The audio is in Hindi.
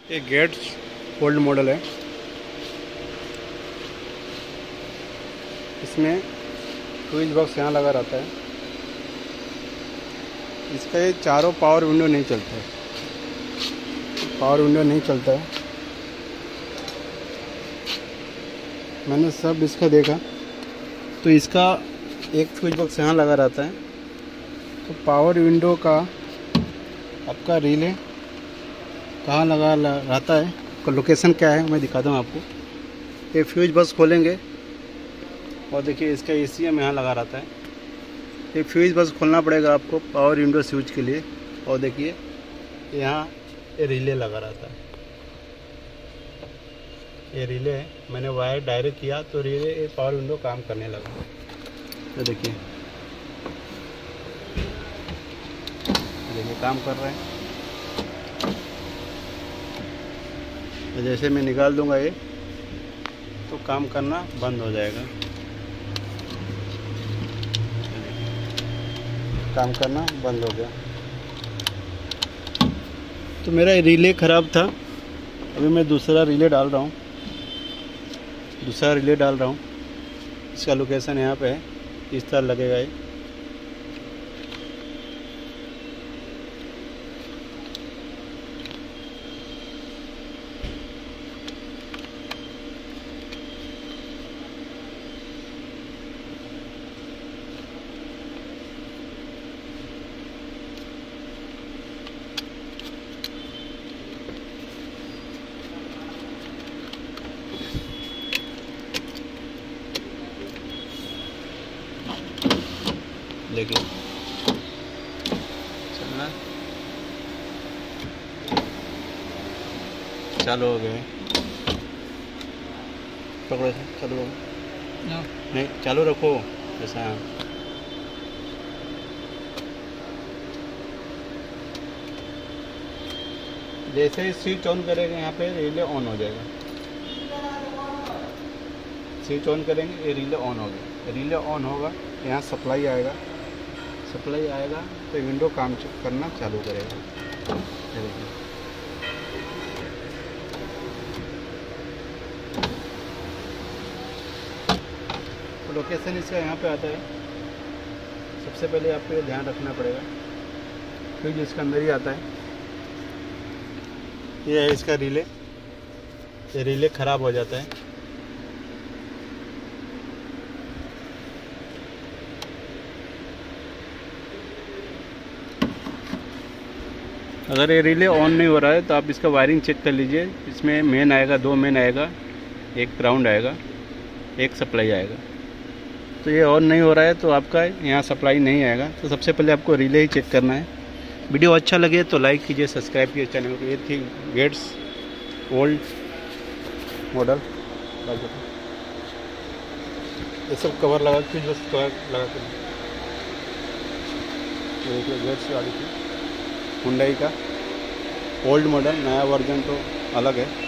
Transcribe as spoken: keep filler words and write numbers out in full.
ये गेट्स ओल्ड मॉडल है। इसमें स्विच बॉक्स यहाँ लगा रहता है। इसका ये चारों पावर विंडो नहीं चलता है, पावर विंडो नहीं चलता है। मैंने सब इसका देखा तो इसका एक स्विच बॉक्स यहाँ लगा रहता है। तो पावर विंडो का आपका रिले कहाँ लगा रहता है, उसका लोकेशन क्या है मैं दिखाता हूँ आपको। ये फ्यूज बस खोलेंगे और देखिए इसका एसीएम यहाँ लगा रहता है। ये फ्यूज बस खोलना पड़ेगा आपको पावर विंडो स्विच के लिए। और देखिए यहाँ ये रिले लगा रहता है, ये रिले है। मैंने वायर डायरेक्ट किया तो रिले ये पावर विंडो काम करने लगा। तो देखिए देखिए काम कर रहे हैं। जैसे मैं निकाल दूंगा ये तो काम करना बंद हो जाएगा, काम करना बंद हो गया। तो मेरा रिले ख़राब था, अभी मैं दूसरा रिले डाल रहा हूँ दूसरा रिले डाल रहा हूँ। इसका लोकेशन यहाँ पे है, इस तरह लगेगा ये। देखिए चलना चालू हो गए। पकड़ो से चालू हो नहीं, चालू रखो ऐसा। जैसे ही स्विच ऑन करेंगे यहाँ पे रिले ऑन हो जाएगा। स्विच ऑन करेंगे ये रिले ऑन हो गया। रिले ऑन होगा यहाँ सप्लाई आएगा, सप्लाई आएगा तो विंडो काम करना चालू करेगा। तो लोकेशन इसका यहाँ पे आता है। सबसे पहले आपको ये ध्यान रखना पड़ेगा क्योंकि इसके अंदर ही आता है। ये है इसका रिले, ये रिले ख़राब हो जाता है। अगर ये रिले ऑन नहीं हो रहा है तो आप इसका वायरिंग चेक कर लीजिए। इसमें मेन आएगा, दो मेन आएगा, एक ग्राउंड आएगा, एक सप्लाई आएगा। तो ये ऑन नहीं हो रहा है तो आपका यहाँ सप्लाई नहीं आएगा। तो सबसे पहले आपको रिले ही चेक करना है। वीडियो अच्छा लगे तो लाइक कीजिए, सब्सक्राइब कीजिए चैनल को। ये थी गेट्स ओल्ड मॉडल। ये सब कवर लगा के बस कवर लगा के देखिए गेट्स गाड़ी थी हुंडई का ओल्ड मॉडल। नया वर्जन तो अलग है।